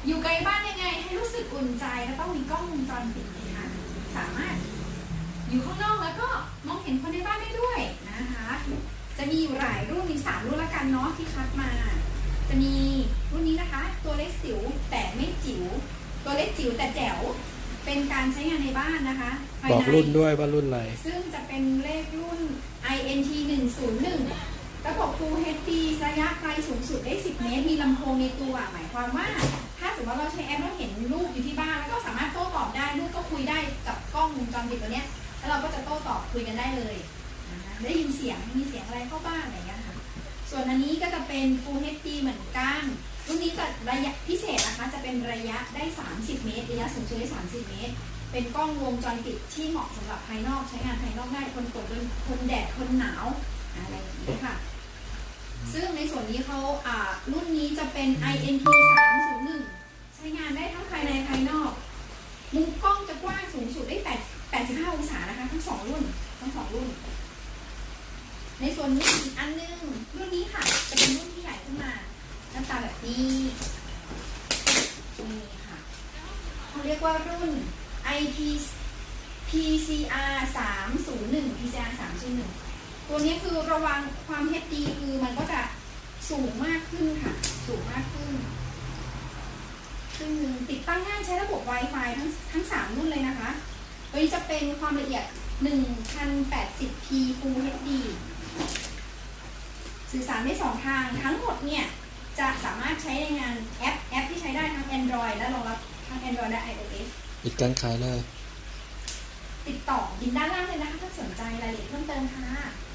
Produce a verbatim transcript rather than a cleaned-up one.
อยู่ไกลบ้านยังไงให้รู้สึกอุ่นใจก็ต้องมีกล้องวงจรปิดนะคะสามารถอยู่ข้างนอกแล้วก็มองเห็นคนในบ้านได้ด้วยนะคะจะมีอยู่หลายรุ่นมีสามรุ่นละกันเนาะที่คัดมาจะมีรุ่นนี้นะคะตัวเล็กจิ๋วแต่ไม่จิ๋วตัวเล็กจิ๋วแต่แจ๋วเป็นการใช้งานในบ้านนะคะบอกรุ่นด้วยว่ารุ่นอะไรซึ่งจะเป็นเลขรุ่น ไอ เอ็น ที หนึ่งศูนย์หนึ่ง ระบบ Full เอช ดี ระยะไกลสูงสุดได้สิบเมตรมีลำโพงในตัวหมายความว่าถ้าสมมติว่าเราใช้แอปเราเห็นรูปอยู่ที่บ้านแล้วก็สามารถโต้ตอบได้ลูกก็คุยได้กับกล้องวงจรปิดตัวเนี้ยแล้วเราก็จะโต้ตอบคุยกันได้เลยนะคะได้ยินเสียงมีเสียงอะไรเข้าบ้างอะไรอย่างเงี้ยค่ะส่วนอันนี้ก็จะเป็น Full เอช ดี เหมือนกันรุ่นนี้จะระยะพิเศษนะคะจะเป็นระยะได้สามสิบเมตรระยะสูงสุดได้สามสิบเมตรเป็นกล้องวงจรปิดที่เหมาะสำหรับภายนอกใช้งานภายนอกได้ทนฝนทนแดดทนหนาวอะไรอย่างนี้ค่ะซึ่งในส่วนนี้เขาอ่ารุ่นนี้จะเป็น ไอ เอ็น ที สามศูนย์หนึ่ง ใช้งานได้ทั้งภายในภายนอกมุมกล้องจะกว้างสูงสุดได้แปดสิบห้าองศานะคะทั้งสองรุ่นทั้งสองรุ่นในส่วนนี้อีกอันนึงรุ่นนี้ค่ะจะเป็นรุ่นที่ใหญ่ขึ้นมาหน้าตาแบบนี้นี่ค่ะเขาเรียกว่ารุ่น ไอ พี พี ซี อาร์ สามศูนย์หนึ่ง พี ซี อาร์ สามศูนย์หนึ่ง ตัวนี้คือระวังความ เอช ดี คือมันก็จะสูงมากขึ้นค่ะสูงมากขึ้นซึ่งติดตั้งง่ายใช้ระบบ Wi-Fi ทั้งทั้งสามรุ่นเลยนะคะตัวนี้จะเป็นความละเอียด หนึ่งพันแปดสิบพี Full เอช ดี สื่อสารได้สองทางทั้งหมดเนี่ยจะสามารถใช้ในงานแอปแอปที่ใช้ได้ทั้ง Android และรองรับทั้ง Android และ iOS ปิดการขายเลยติดต่อยินด้านล่างเลยนะคะถ้าสนใจรายละเอียดเพิ่มเติมค่ะ